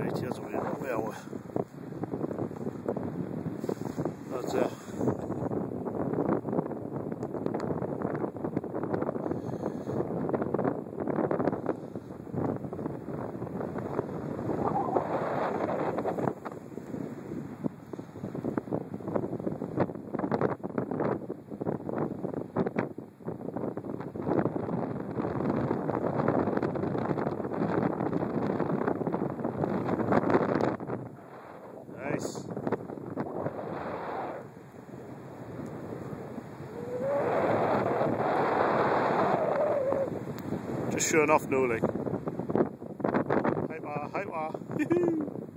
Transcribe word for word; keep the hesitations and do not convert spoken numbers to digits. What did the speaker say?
開車仲有咩啊？啊這樣。Nice. Just showing off Newly. Hi, ma, hi, ma.